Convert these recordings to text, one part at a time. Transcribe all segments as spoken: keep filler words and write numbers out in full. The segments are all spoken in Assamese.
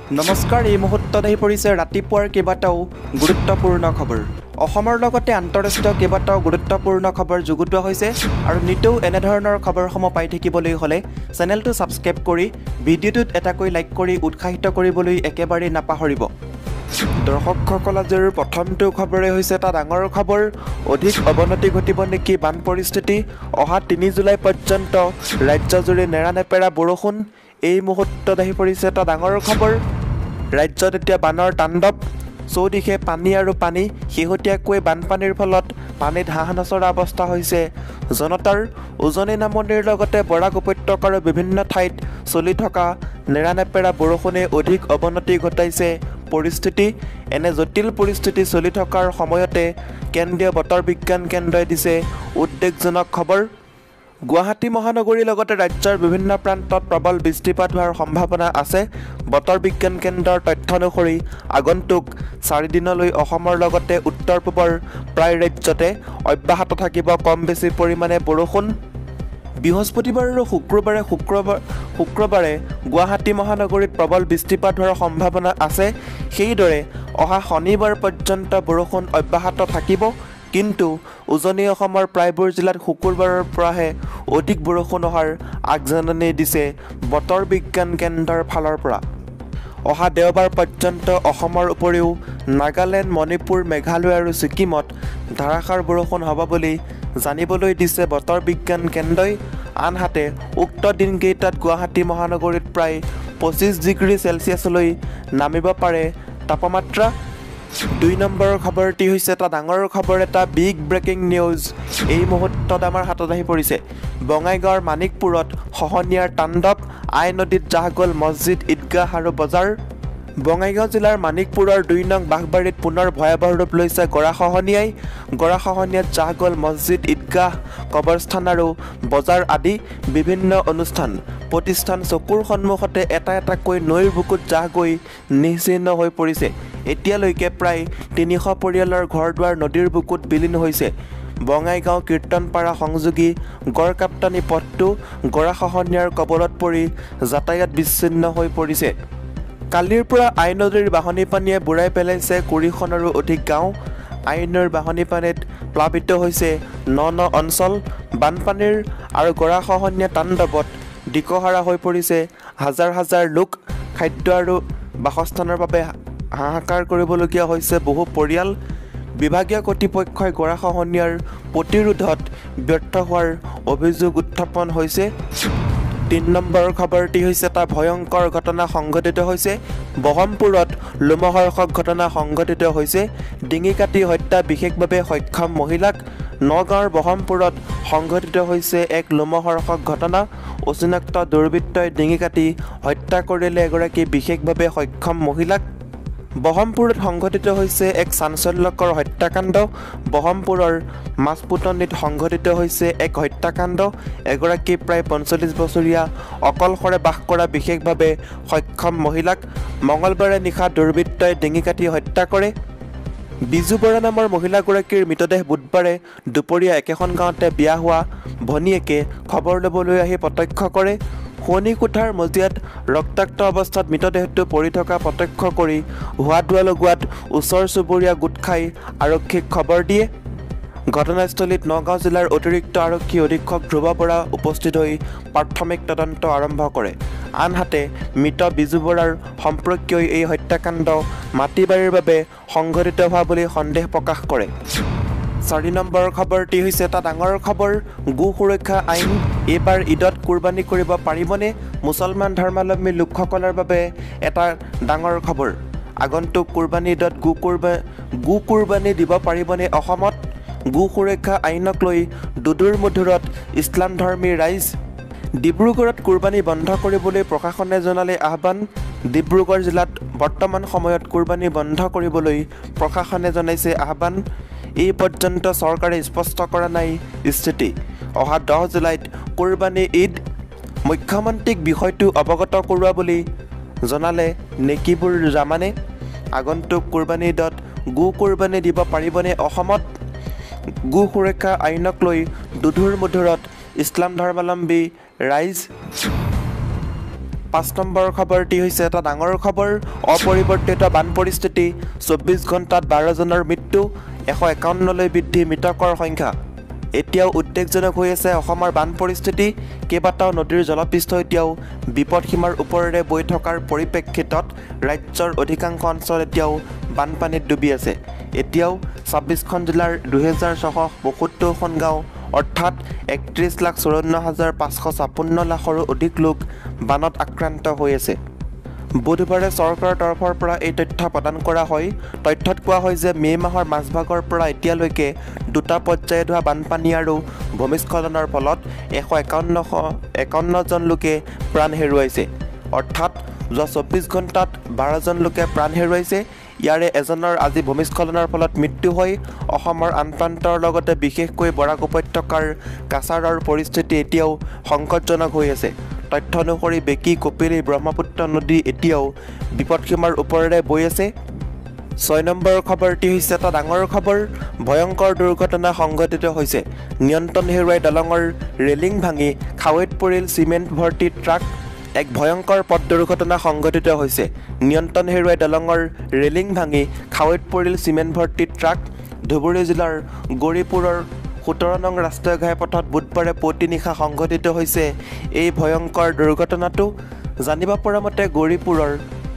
নমস্কাৰ, এই মুহূৰ্তত আহি পৰিছে ৰাতিপুৱাৰ কেইবাটাও গুৰুত্বপূৰ্ণ খবৰ। অসমৰ লগতে আন্তঃৰাষ্ট্ৰীয় কেইবাটাও গুৰুত্বপূৰ্ণ খবৰ যুগুতোৱা হৈছে আৰু নিতৌ এনেধৰণৰ খবৰসমূহ পাই থাকিবলৈ হ'লে চেনেলটো ছাবস্ক্ৰাইব কৰি ভিডিঅ'টোত এটাকৈ লাইক কৰি উৎসাহিত কৰিবলৈ একেবাৰে নাপাহৰিব। দৰ্শকসকল, আজিৰ প্ৰথমটো খবৰে হৈছে এটা ডাঙৰ খবৰ। অধিক অৱনতি ঘটিব নেকি বান পৰিস্থিতি? অহা তিনি জুলাই পৰ্যন্ত ৰাজ্যজুৰি নেৰানেপেৰা বৰষুণ। এই মুহূৰ্তত আহি পৰিছে এটা ডাঙৰ খবৰ। ৰাজ্যত এতিয়া বানৰ তাণ্ডৱ, চৌদিশে পানী আৰু পানী। শেহতীয়াকৈ বানপানীৰ ফলত পানীত হাঁহ নচৰা অৱস্থা হৈছে জনতাৰ। উজনি নামনিৰ লগতে বৰাক উপত্যকাৰ বিভিন্ন ঠাইত চলি থকা নেৰানেপেৰা বৰষুণে অধিক অৱনতি ঘটাইছে পৰিস্থিতি। এনে জটিল পৰিস্থিতি চলি থকাৰ সময়তে কেন্দ্ৰীয় বতৰ বিজ্ঞান কেন্দ্ৰই দিছে উদ্বেগজনক খবৰ। গুৱাহাটী মহানগৰীৰ লগতে ৰাজ্যৰ বিভিন্ন প্ৰান্তত প্ৰবল বৃষ্টিপাত হোৱাৰ সম্ভাৱনা আছে। বতৰ বিজ্ঞান কেন্দ্ৰৰ তথ্য অনুসৰি আগন্তুক চাৰিদিনলৈ অসমৰ লগতে উত্তৰ পূবৰ প্ৰায় ৰাজ্যতে অব্যাহত থাকিব কম বেছি পৰিমাণে বৰষুণ। বৃহস্পতিবাৰ আৰু শুক্ৰবাৰে শুক্ৰবাৰ শুক্ৰবাৰে গুৱাহাটী মহানগৰীত প্ৰবল বৃষ্টিপাত হোৱাৰ সম্ভাৱনা আছে। সেইদৰে অহা শনিবাৰ পৰ্যন্ত বৰষুণ অব্যাহত থাকিব। কিন্তু উজনি অসমৰ প্ৰায়বোৰ জিলাত শুকুৰবাৰৰ পৰাহে অধিক বৰষুণ অহাৰ আগজাননী দিছে বতৰ বিজ্ঞান কেন্দ্ৰৰ ফালৰ পৰা। অহা দেওবাৰ পৰ্যন্ত অসমৰ উপৰিও নাগালেণ্ড, মণিপুৰ, মেঘালয় আৰু ছিকিমত ধাৰাসাৰ বৰষুণ হ'ব বুলি জানিবলৈ দিছে বতৰ বিজ্ঞান কেন্দ্ৰই। আনহাতে উক্ত দিনকেইটাত গুৱাহাটী মহানগৰীত প্ৰায় পঁচিছ ডিগ্ৰী চেলচিয়াছলৈ নামিব পাৰে তাপমাত্ৰা। দুই নম্বৰৰ খবৰটি হৈছে এটা ডাঙৰ খবৰ, এটা বিগ ব্ৰেকিং নিউজ এই মুহূৰ্তত আমাৰ হাতত আহি পৰিছে। বঙাইগাঁৱৰ মানিকপুৰত খহনীয়াৰ তাণ্ডৱ, আই নদীত জাহ গ'ল মছজিদ, ঈদগাহ আৰু বজাৰ। বঙাইগাঁও জিলাৰ মানিকপুৰৰ দুই নং বাঘবাৰীত পুনৰ ভয়াৱহ ৰূপ লৈছে গৰাখহনীয়াই। গৰাখহনীয়াত জাহ গ'ল মছজিদ, ঈদগাহ, কবৰস্থান আৰু বজাৰ আদি বিভিন্ন অনুষ্ঠান প্ৰতিষ্ঠান চকুৰ সন্মুখতে এটা এটাকৈ নৈৰ বুকুত জাহ গৈ নিশ্চিহ্ন হৈ পৰিছে। এতিয়ালৈকে প্ৰায় তিনিশ পৰিয়ালৰ ঘৰ দুৱাৰ নদীৰ বুকুত বিলীন হৈছে। বঙাইগাঁও কীৰ্তনপাৰা সংযোগী গড়কাপ্তানি পথটো গৰাখহনীয়াৰ কবলত পৰি যাতায়াত বিচ্ছিন্ন হৈ পৰিছে। কালিৰ পৰা আই নদীৰ বাঢ়নী পানীয়ে বুৰাই পেলাইছে কুৰিখনৰো অধিক গাঁও। আই নৈৰ বাঢ়নী পানীত প্লাবিত হৈছে ন ন অঞ্চল। বানপানীৰ আৰু গৰাখহনীয়া তাণ্ডৱত দিশহাৰা হৈ পৰিছে হাজাৰ হাজাৰ লোক। খাদ্য আৰু বাসস্থানৰ বাবে হাহাকাৰ কৰিবলগীয়া হৈছে বহু পৰিয়াল। বিভাগীয় কৰ্তৃপক্ষই গৰাখহনীয়াৰ প্ৰতিৰোধত ব্যৰ্থ হোৱাৰ অভিযোগ উত্থাপন হৈছে। তিনি নম্বৰৰ খবৰটি হৈছে এটা ভয়ংকৰ ঘটনা সংঘটিত হৈছে। বহমপুৰত লোমহৰ্ষক ঘটনা সংঘটিত হৈছে। ডিঙি কাটি হত্যা বিশেষভাৱে সক্ষম মহিলাক। নগাঁৱৰ বহমপুৰত সংঘটিত হৈছে এক লোমহৰ্ষক ঘটনা। অচিনাক্ত দুৰ্বৃত্তই ডিঙি কাটি হত্যা কৰিলে এগৰাকী বিশেষভাৱে সক্ষম মহিলাক। বহমপুৰত সংঘটিত হৈছে এক চাঞ্চল্যকৰ হত্যাকাণ্ড। বহমপুৰৰ মাছপুতনিত সংঘটিত হৈছে এক হত্যাকাণ্ড। এগৰাকী প্ৰায় পঞ্চল্লিছ বছৰীয়া অকলশৰে বাস কৰা বিশেষভাৱে সক্ষম মহিলাক মঙলবাৰে নিশা দুৰ্বৃত্তই ডিঙি কাটি হত্যা কৰে। বিজু বৰা নামৰ মহিলাগৰাকীৰ মৃতদেহ বুধবাৰে দুপৰীয়া একেখন গাঁৱতে বিয়া হোৱা ভনীয়েকে খবৰ ল'বলৈ আহি প্ৰত্যক্ষ কৰে। শোৱনি কোঠাৰ মজিয়াত ৰক্তাক্ত অৱস্থাত মৃতদেহটো পৰি থকা প্ৰত্যক্ষ কৰি হোৱা দোৱা লগোৱাত ওচৰ চুবুৰীয়া গোট খাই আৰক্ষীক খবৰ দিয়ে। ঘটনাস্থলীত নগাঁও জিলাৰ অতিৰিক্ত আৰক্ষী অধীক্ষক ধ্ৰুৱ বৰা উপস্থিত হৈ প্ৰাথমিক তদন্ত আৰম্ভ কৰে। আনহাতে মৃত বিজু বৰাৰ সম্পৰ্কীয়ই এই হত্যাকাণ্ড মাটি বাৰীৰ বাবে সংঘটিত হোৱা বুলি সন্দেহ প্ৰকাশ কৰে। চাৰি নম্বৰৰ খবৰটি হৈছে এটা ডাঙৰ খবৰ। গো সুৰক্ষা আইন এইবাৰ ঈদত কুৰবানী কৰিব পাৰিবনে? মুছলমান ধৰ্মাৱলম্বী লোকসকলৰ বাবে এটা ডাঙৰ খবৰ। আগন্তুক কুৰবানী ঈদত গো কুৰবা গো কুৰবানী দিব পাৰিবনে অসমত? গো সুৰক্ষা আইনক লৈ দুদুৰ মুধুৰত ইছলাম ধৰ্মী ৰাইজ। ডিব্ৰুগড়ত কুৰবানী বন্ধ কৰিবলৈ প্ৰশাসনে জনালে আহ্বান। ডিব্ৰুগড় জিলাত বৰ্তমান সময়ত কুৰবানী বন্ধ কৰিবলৈ প্ৰশাসনে জনাইছে আহ্বান। এই পৰ্যন্ত চৰকাৰে স্পষ্ট কৰা নাই স্থিতি। অহা দহ জুলাইত কুৰবানী ঈদ। মুখ্যমন্ত্ৰীক বিষয়টো অৱগত কৰোৱা বুলি জনালে নেকিবুৰ জামানে। আগন্তুক কুৰবানী ঈদত গো কুৰবানী দিব পাৰিবনে অসমত? গো সুৰক্ষা আইনক লৈ দুধুৰ মুধুৰত ইছলাম ধৰ্মাৱলম্বী ৰাইজ। পাঁচ নম্বৰ খবৰটি হৈছে এটা ডাঙৰ খবৰ অপৰিৱৰ্তিত বান পৰিস্থিতি চৌব্বিছ ঘণ্টাত বাৰজনৰ মৃত্যু এশ একাৱন্নলৈ বৃদ্ধি মৃতকৰ সংখ্যা এতিয়াও উদ্বেগজনক হৈ আছে অসমৰ বান পৰিস্থিতি কেইবাটাও নদীৰ জলপৃষ্ঠ এতিয়াও বিপদসীমাৰ ওপৰেৰে বৈ থকাৰ পৰিপ্ৰেক্ষিতত ৰাজ্যৰ অধিকাংশ অঞ্চল এতিয়াও বানপানীত ডুবি আছে এতিয়াও ছাব্বিছখন জিলাৰ দুহেজাৰ ছশ পঁয়সত্তৰখন গাঁও অৰ্থাৎ একত্ৰিছ লাখ চৌৱন্ন হাজাৰ পাঁচশ ছাপন্ন লাখৰো অধিক লোক বানত আক্ৰান্ত হৈ আছে বুধবাৰে চৰকাৰৰ তৰফৰ পৰা এই তথ্য প্ৰদান কৰা হয় তথ্যত কোৱা হয় যে মে' মাহৰ মাজভাগৰ পৰা এতিয়ালৈকে দুটা পৰ্যায়ত হোৱা বানপানী আৰু ভূমিস্খলনৰ ফলত এশ একাৱন্নশ একাৱন্নজন লোকে প্ৰাণ হেৰুৱাইছে অৰ্থাৎ যোৱা চৌব্বিছ ঘণ্টাত বাৰজন লোকে প্ৰাণ হেৰুৱাইছে ইয়াৰে এজনৰ আজি ভূমিস্খলনৰ ফলত মৃত্যু হয় অসমৰ আন প্ৰান্তৰ লগতে বিশেষকৈ বৰাক উপত্যকাৰ কাছাৰৰ পৰিস্থিতি এতিয়াও সংকটজনক হৈ আছে তথ্য অনুসৰি বেকী কপিলী ব্ৰহ্মপুত্ৰ নদী এতিয়াও বিপদসীমাৰ ওপৰেৰে বৈ আছে ছয় নম্বৰ খবৰটি হৈছে এটা ডাঙৰ খবৰ ভয়ংকৰ দুৰ্ঘটনা সংঘটিত হৈছে নিয়ন্ত্ৰণ হেৰুৱাই দলঙৰ ৰেলিং ভাঙি খাৱৈত পৰিল চিমেণ্ট ভৰ্তি ট্ৰাক এক ভয়ংকৰ পথ দুৰ্ঘটনা সংঘটিত হৈছে নিয়ন্ত্ৰণ হেৰুৱাই দলঙৰ ৰেলিং ভাঙি খাৱৈত পৰিল চিমেণ্ট ভৰ্তি ট্ৰাক ধুবুৰী জিলাৰ গৌৰীপুৰৰ সোতৰ নং ৰাষ্ট্ৰীয় ঘাইপথত বুধবাৰে পুৱতি নিশা সংঘটিত হৈছে এই ভয়ংকৰ দুৰ্ঘটনাটো জানিব পৰা মতে গৌৰীপুৰৰ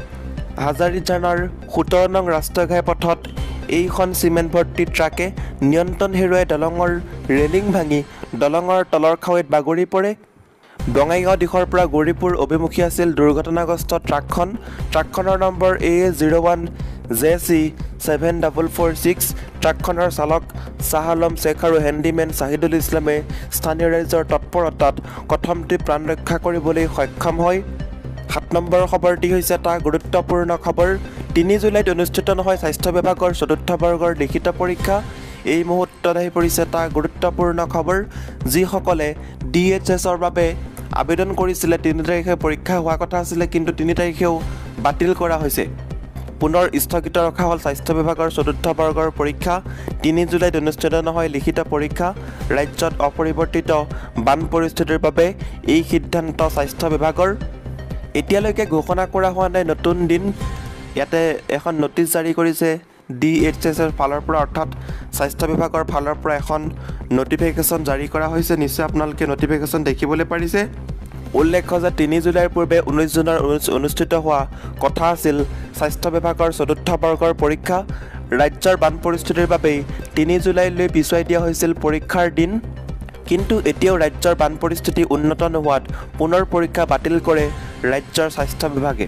হাজাৰিজানৰ সোতৰ নং ৰাষ্ট্ৰীয় ঘাইপথত এইখন চিমেণ্ট ভৰ্তি ট্ৰাকে নিয়ন্ত্ৰণ হেৰুৱাই দলঙৰ ৰেলিং ভাঙি দলঙৰ তলৰ খাৱৈত বাগৰি পৰে বঙাইগাঁও দিশৰ পৰা গৌৰীপুৰ অভিমুখী আছিল দুৰ্ঘটনাগ্ৰস্ত ট্ৰাকখন ট্ৰাকখনৰ নম্বৰ A zero' one J C seven double four six ট্ৰাকখনৰ চালক শ্বাহ আলম শ্বেখ আৰু হেণ্ডিমেন শ্বাহিদুল ইছলামে স্থানীয় ৰাইজৰ তৎপৰতাত কথমটি প্ৰাণ ৰক্ষা কৰিবলৈ সক্ষম হয় সাত নম্বৰ খবৰটি হৈছে এটা গুৰুত্বপূৰ্ণ খবৰ তিনি জুলাইত অনুষ্ঠিত নহয় স্বাস্থ্য বিভাগৰ চতুৰ্থ বৰ্গৰ লিখিত পৰীক্ষা এই মুহূৰ্তত আহি পৰিছে এটা গুৰুত্বপূৰ্ণ খবৰ যিসকলে ডি এইচ এছৰ বাবে আবেদন কৰিছিলে তিনি তাৰিখে পৰীক্ষা হোৱা কথা আছিলে কিন্তু তিনি তাৰিখেও বাতিল কৰা হৈছে পুনৰ স্থগিত ৰখা হ'ল স্বাস্থ্য বিভাগৰ চতুৰ্থ বৰ্গৰ পৰীক্ষা তিনি জুলাইত অনুষ্ঠিত নহয় লিখিত পৰীক্ষা ৰাজ্যত অপৰিৱৰ্তিত বান পৰিস্থিতিৰ বাবে এই সিদ্ধান্ত স্বাস্থ্য বিভাগৰ এতিয়ালৈকে ঘোষণা কৰা হোৱা নাই নতুন দিন ইয়াতে এখন নটিচ জাৰি কৰিছে ডি এইচ এছৰ ফালৰ পৰা অৰ্থাৎ স্বাস্থ্য বিভাগৰ ফালৰ পৰা এখন নটিফিকেশ্যন জাৰি কৰা হৈছে নিশ্চয় আপোনালোকে নটিফিকেশ্যন দেখিবলৈ পাৰিছে উল্লেখ্য যে তিনি জুলাইৰ পূৰ্বে ঊনৈছ জুনৰ অনুষ্ঠিত হোৱা কথা আছিল স্বাস্থ্য বিভাগৰ চতুৰ্থ বৰ্গৰ পৰীক্ষা ৰাজ্যৰ বান পৰিস্থিতিৰ বাবেই তিনি জুলাইলৈ পিছুৱাই দিয়া হৈছিল পৰীক্ষাৰ দিন কিন্তু এতিয়াও ৰাজ্যৰ বান পৰিস্থিতি উন্নত নোহোৱাত পুনৰ পৰীক্ষা বাতিল কৰে ৰাজ্যৰ স্বাস্থ্য বিভাগে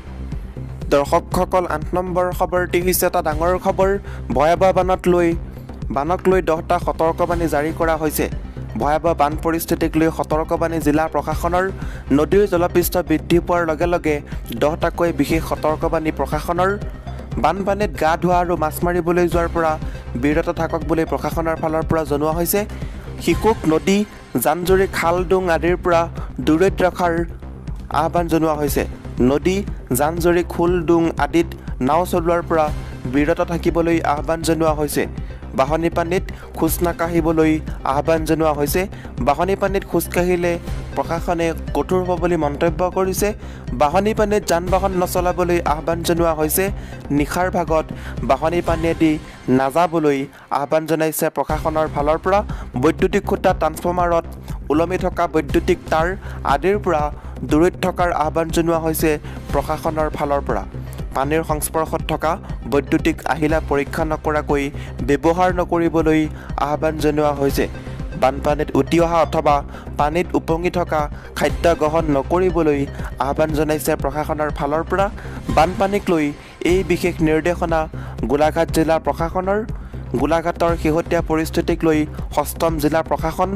দৰ্শকসকল আঠ নম্বৰ খবৰটি হৈছে এটা ডাঙৰ খবৰ ভয়াৱহ বানত লৈ বানক লৈ দহটা সতৰ্কবাণী জাৰি কৰা হৈছে ভয়াৱহ বান পৰিস্থিতিক লৈ সতৰ্কবাণী জিলা প্ৰশাসনৰ নদীৰ জলপৃষ্ঠ বৃদ্ধি পোৱাৰ লগে লগে দহটাকৈ বিশেষ সতৰ্কবাণী প্ৰশাসনৰ বানপানীত গা ধোৱা আৰু মাছ মাৰিবলৈ যোৱাৰ পৰা বিৰত থাকক বুলি প্ৰশাসনৰ ফালৰ পৰা জনোৱা হৈছে শিশুক নদী জান-জুৰি খাল ডুং আদিৰ পৰা দূৰৈত ৰখাৰ আহ্বান জনোৱা হৈছে নদী জান-জুৰি খোল ডুং আদিত নাও চলোৱাৰ পৰা বিৰত থাকিবলৈ আহ্বান জনোৱা হৈছে বাহনী পানীত খোজ নাকাঢ়িবলৈ আহ্বান জনোৱা হৈছে বাহনী পানীত খোজ কাঢ়িলে প্ৰশাসনে কঠোৰ হ'ব বুলি মন্তব্য কৰিছে বাহনী পানীত যান বাহন নচলাবলৈ আহ্বান জনোৱা হৈছে নিশাৰ ভাগত বাহনী পানীয়েদি নাযাবলৈ আহ্বান জনাইছে প্ৰশাসনৰ ফালৰ পৰা বৈদ্যুতিক খুঁটা ট্ৰান্সফৰ্মাৰত ওলমি থকা বৈদ্যুতিক তাঁৰ আদিৰ পৰা দূৰৈত থকাৰ আহ্বান জনোৱা হৈছে প্ৰশাসনৰ ফালৰ পৰা পানীৰ সংস্পৰ্শত থকা বৈদ্যুতিক আহিলা পৰীক্ষা নকৰাকৈ ব্যৱহাৰ নকৰিবলৈ আহ্বান জনোৱা হৈছে বানপানীত উটি অহা অথবা পানীত উপঙি থকা খাদ্য গ্ৰহণ নকৰিবলৈ আহ্বান জনাইছে প্ৰশাসনৰ ফালৰ পৰা বানপানীক লৈ এই বিশেষ নিৰ্দেশনা গোলাঘাট জিলা প্ৰশাসনৰ গোলাঘাটৰ শেহতীয়া পৰিস্থিতিক লৈ ষষ্ঠম জিলা প্ৰশাসন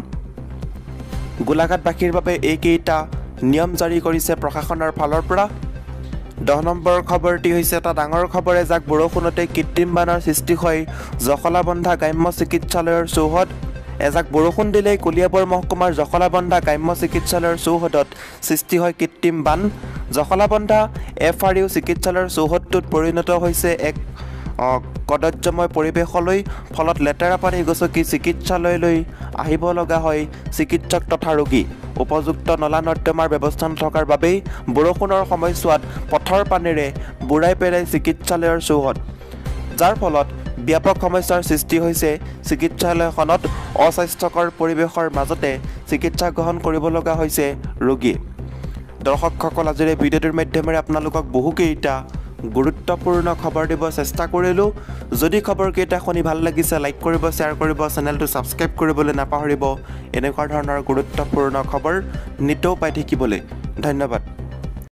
গোলাঘাটবাসীৰ বাবে এইকেইটা নিয়ম জাৰি কৰিছে প্ৰশাসনৰ ফালৰ পৰা দহ নম্বৰ খবৰটি হৈছে এটা ডাঙৰ খবৰে যাক বৰষুণতে কৃত্ৰিম বানৰ সৃষ্টি হয় জখলাবন্ধা গ্ৰাম্য চিকিৎসালয়ৰ চৌহদ এজাক বৰষুণ দিলেই কলিয়াবৰ মহকুমাৰ জখলাবন্ধা গ্ৰাম্য চিকিৎসালয়ৰ চৌহদত সৃষ্টি হয় কৃত্ৰিম বান জখলাবন্ধা এফ আৰ ইউ চিকিৎসালয়ৰ চৌহদটোত পৰিণত হৈছে এক কদৰ্যময় পৰিৱেশলৈ ফলত লেতেৰা পানী গচকি চিকিৎসালয়লৈ আহিব লগা হয় চিকিৎসক তথা ৰোগী উপযুক্ত নলা নৰ্দমাৰ ব্যৱস্থা নথকাৰ বাবেই বৰষুণৰ সময়ছোৱাত পথৰ পানীৰে বুৰাই পেলাই চিকিৎসালয়ৰ চৌহদ যাৰ ফলত ব্যাপক সমস্যাৰ সৃষ্টি হৈছে চিকিৎসালয়খনত অস্বাস্থ্যকৰ পৰিৱেশৰ মাজতে চিকিৎসা গ্ৰহণ কৰিব লগা হৈছে ৰোগী দৰ্শকসকল আজিৰ এই ভিডিঅ'টোৰ মাধ্যমেৰে আপোনালোকক বহুকেইটা গুৰুত্বপূৰ্ণ খবৰ দিব চেষ্টা কৰিলোঁ যদি খবৰকেইটা শুনি ভাল লাগিছে লাইক কৰিব শ্বেয়াৰ কৰিব চেনেলটো ছাবস্ক্ৰাইব কৰিবলৈ নাপাহৰিব এনেকুৱা ধৰণৰ গুৰুত্বপূৰ্ণ খবৰ নিতৌ পাই থাকিবলৈ ধন্যবাদ